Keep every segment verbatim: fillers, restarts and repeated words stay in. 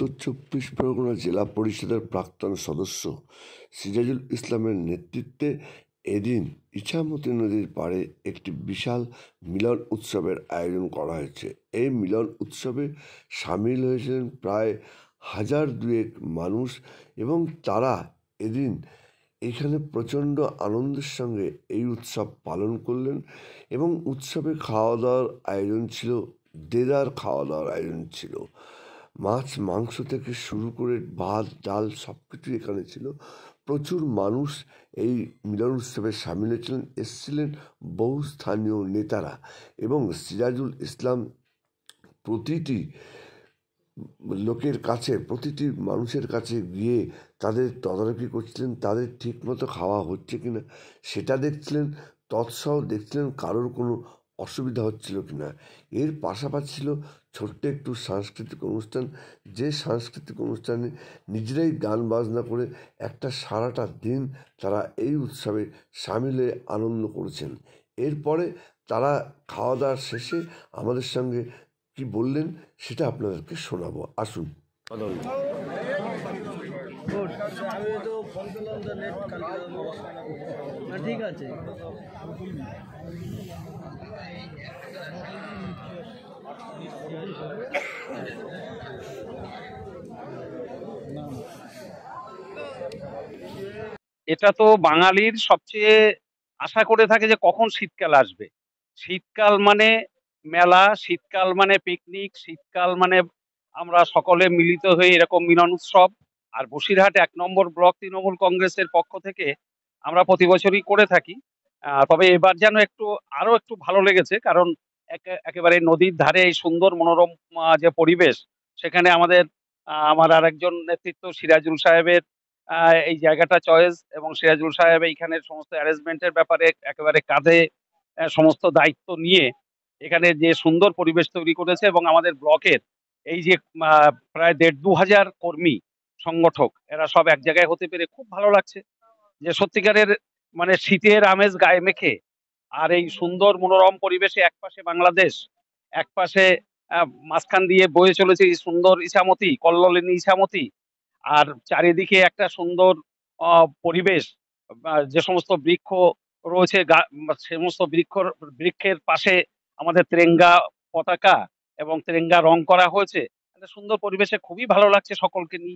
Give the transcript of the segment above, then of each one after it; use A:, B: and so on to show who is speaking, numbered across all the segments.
A: উত্তর চব্বিশ পরগনা জেলা পরিষদের প্রাক্তন সদস্য সিরাজুল ইসলামের নেতৃত্বে এদিন ইছামতি নদীর পাড়ে একটি বিশাল মিলন উৎসবের আয়োজন করা হয়েছে। এই মিলন উৎসবে সামিল হয়েছিলেন প্রায় হাজার দুয়েক মানুষ এবং তারা এদিন এখানে প্রচণ্ড আনন্দের সঙ্গে এই উৎসব পালন করলেন এবং উৎসবে খাওয়া দাওয়ার আয়োজন ছিল, দেদার খাওয়া দাওয়ার আয়োজন ছিল। মাছ মাংস থেকে শুরু করে ভাত ডাল সব কিছুই এখানে ছিল। প্রচুর মানুষ এই মিলন উৎসবে সামিল হয়েছিলেন। এসেছিলেন বহু স্থানীয় নেতারা এবং সিরাজুল ইসলাম প্রতিটি লোকের কাছে, প্রতিটি মানুষের কাছে গিয়ে তাদের তদারকি করছিলেন, তাদের ঠিকমতো খাওয়া হচ্ছে কি না সেটা দেখছিলেন, তৎসহ দেখছিলেন কারোর কোনো অসুবিধা হচ্ছিল কি না। এর পাশাপাশি ছিল ছোট্ট একটু সাংস্কৃতিক অনুষ্ঠান, যে সাংস্কৃতিক অনুষ্ঠানে নিজেরাই গান বাজনা করে একটা সারাটা দিন তারা এই উৎসবে সামিল হয়ে আনন্দ করেছেন। এরপরে তারা খাওয়া দাওয়ার শেষে আমাদের সঙ্গে কি বললেন সেটা আপনাদেরকে শোনাবো। আসুন।
B: ঠিক আছে।
C: এটা তো বাঙালির সবচেয়ে আশা করে থাকে যে কখন শীতকাল আসবে। শীতকাল মানে মেলা, শীতকাল মানে পিকনিক, শীতকাল মানে আমরা সকলে মিলিত হয়ে এরকম মিলন উৎসব। আর বসিরহাট এক নম্বর ব্লক তৃণমূল কংগ্রেসের পক্ষ থেকে আমরা প্রতি বছরই করে থাকি। আহ, তবে এবার যেন একটু আরো একটু ভালো লেগেছে, কারণ একে- একেবারে নদীর ধারে এই সুন্দর মনোরম আহ, যে পরিবেশ, সেখানে আমাদের আহ, আমার আর একজন নেতৃত্ব সিরাজুল সাহেবের আহ, এই জায়গাটা চয়েস, এবং সিরাজুল সাহেব এইখানে সমস্ত অ্যারেঞ্জমেন্টের ব্যাপারে একেবারে কাঁধে আহ, সমস্ত দায়িত্ব নিয়ে এখানে যে সুন্দর পরিবেশ তৈরি করেছে। এবং আমাদের ব্লকের এই যে আহ, প্রায় দেড় দু হাজার কর্মী সংগঠক, এরা সব এক জায়গায় হতে পেরে খুব ভালো লাগছে। যে সত্যিকারের মানে শীতের আমেজ গায়ে মেখে আর এই সুন্দর মনোরম পরিবেশে, একপাশে বাংলাদেশ, একপাশে আহ, মাঝখান দিয়ে বয়ে চলেছে এই সুন্দর ইছামতি, কল্লোলিনী ইছামতি, আর চারিদিকে একটা সুন্দর আহ, পরিবেশ। আহ, যে সমস্ত বৃক্ষ রয়েছে, গা- সে সমস্ত বৃক্ষ বৃক্ষের পাশে আমাদের তেরেঙ্গা পতাকা এবং তেরেঙ্গা রং করা হয়েছে। একটা সুন্দর পরিবেশে খুবই ভালো লাগছে সকলকে নিয়ে।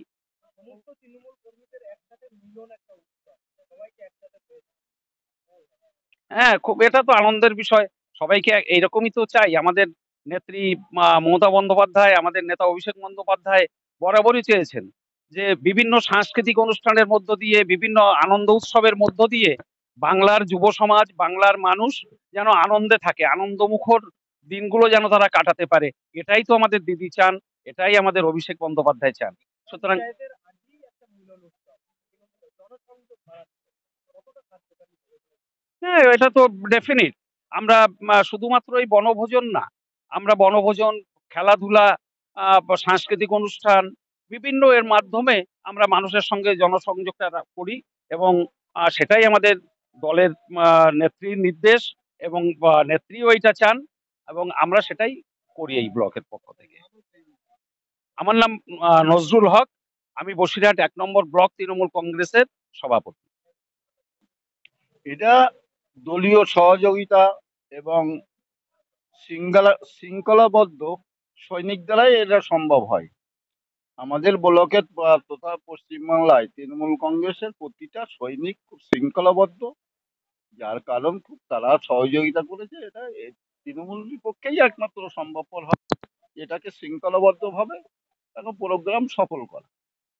C: হ্যাঁ, খুব, এটা তো আনন্দের বিষয়। সবাইকে এক- এইরকমই তো চাই। আমাদের নেত্রী আহ, মমতা বন্দ্যোপাধ্যায়, আমাদের নেতা অভিষেক বন্দ্যোপাধ্যায় বরাবরই চেয়েছেন যে বিভিন্ন সাংস্কৃতিক অনুষ্ঠানের মধ্য দিয়ে, বিভিন্ন আনন্দ উৎসবের মধ্য দিয়ে বাংলার যুব সমাজ, বাংলার মানুষ যেন আনন্দে থাকে, আনন্দমুখর দিনগুলো যেন তারা কাটাতে পারে। এটাই তো আমাদের দিদি চান, এটাই আমাদের অভিষেক বন্দ্যোপাধ্যায় চান। সুতরাং হ্যাঁ, এটা তো ডেফিনিট। আমরা আহ, শুধুমাত্র এই বনভোজন না, আমরা বনভোজন, খেলাধুলা, আহ, বা সাংস্কৃতিক অনুষ্ঠান, বিভিন্ন এর মাধ্যমে আমরা মানুষের সঙ্গে জনসংযোগটা রা- করি। এবং আহ, সেটাই আমাদের দলের আহ, নেত্রীর নির্দেশ, এবং আহ, নেত্রীও এটা চান, এবং আমরা সেটাই করি এই ব্লকের পক্ষ থেকে। আমার নাম আহ, নজরুল হক। আমি বসিরহাট এক নম্বর ব্লক তৃণমূল কংগ্রেসের সভাপতি।
D: এটা দলীয় সহযোগিতা এবং শৃঙ্খলা শৃঙ্খলাবদ্ধ সৈনিক দ্বারাই এটা সম্ভব হয়। আমাদের ব্লকের বা- তথা পশ্চিমবাংলায় তৃণমূল কংগ্রেসের প্রতিটা সৈনিক খুব শৃঙ্খলাবদ্ধ, যার কারণ খুব তারা সহযোগিতা করেছে। এটা এ- তৃণমূলের পক্ষেই একমাত্র সম্ভবপর হয় এটাকে শৃঙ্খলাবদ্ধ ভাবে একটা প্রোগ্রাম সফল করা।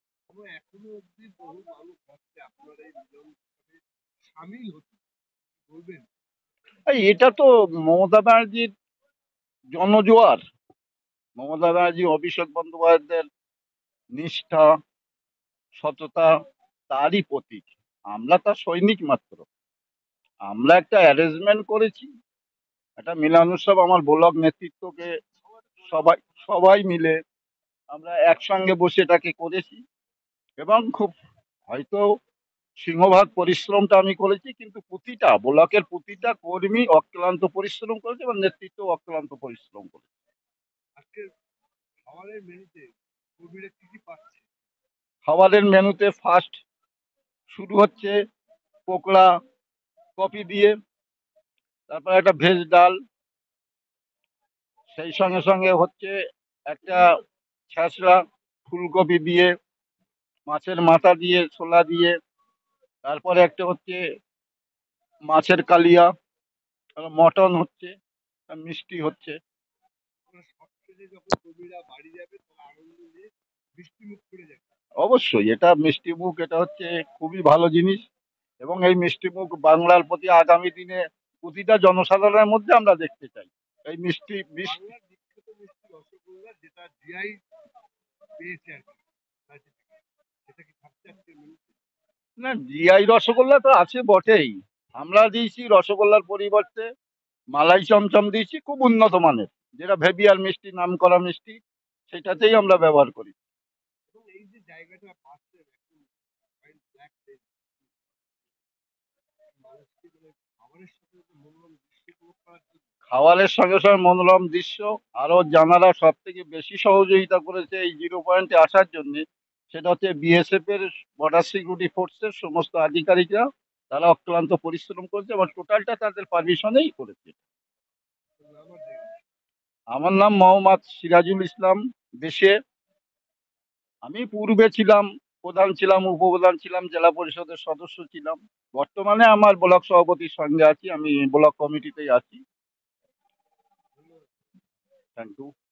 D: এই এটা তো মমতা ব্যানার্জির জনজোয়ার, মমতা ব্যানার্জি অভিষেক বন্দ্যোপাধ্যায়ের নিষ্ঠা, সততা, তারই প্রতীক। আমরা তার সৈনিক মাত্র। আমরা একটা অ্যারেঞ্জমেন্ট করেছি, একটা মিলন উৎসব আমার ব্লক নেতৃত্বকে সবাই সবাই মিলে আমরা একসঙ্গে বসে এটাকে করেছি। এবং খুব হয়তো সিংহভাগ পরিশ্রমটা আমি করেছি, কিন্তু প্রতিটা ব্লকের প্রতিটা কর্মী অক্লান্ত পরিশ্রম করেছে এবং নেতৃত্ব অক্লান্ত পরিশ্রম করেছে। খাবারের মেনুতে ফার্স্ট শুরু হচ্ছে পকোড়া কপি দিয়ে, তারপর একটা ভেজ ডাল, সেই সঙ্গে সঙ্গে হচ্ছে একটা ছ্যাঁচড়া ফুলকপি দিয়ে, মাছের মাথা দিয়ে, ছোলা দিয়ে, তারপরে একটা হচ্ছে মাছের কালিয়া, মটন হচ্ছে, আর মিষ্টি হচ্ছে। অবশ্যই এটা মিষ্টি মুখ, এটা হচ্ছে খুবই ভালো জিনিস, এবং এই মিষ্টি মুখ বাংলার প্রতি আগামী দিনে প্রতিটা জনসাধারণের মধ্যে আমরা দেখতে চাই। এই মিষ্টি মিষ্টি না, জিআই রসগোল্লা তো আছে বটেই। আমরা দিয়েছি রসগোল্লার পরিবর্তে মালাই চমচম দিয়েছি, খুব উন্নত মানের, যেটা ভেবিয়ার মিষ্টি নাম করা মিষ্টি, সেটাতেই আমরা ব্যবহার করি। খাবারের সঙ্গে সঙ্গে মনোরম দৃশ্য আরো জানারা সব থেকে বেশি সহযোগিতা করেছে এই জিরো পয়েন্টে আসার জন্য, সেটা হচ্ছে বিএসএফ এর, বর্ডার সিকিউরিটি ফোর্সের সমস্ত আধিকারিকরা। তারা অক্লান্ত পরিশ্রম করেছে এবং টোটালটা তাদের পারমিশনেই করেছে। আমার নাম মোহাম্মদ সিরাজুল ইসলাম দেশে। আমি পূর্বে ছিলাম প্রধান, ছিলাম উপপ্রধান, ছিলাম জেলা পরিষদের সদস্য ছিলাম। বর্তমানে আমার ব্লক সভাপতির সঙ্গে আছি, আমি ব্লক কমিটিতেই আছি। Thank you.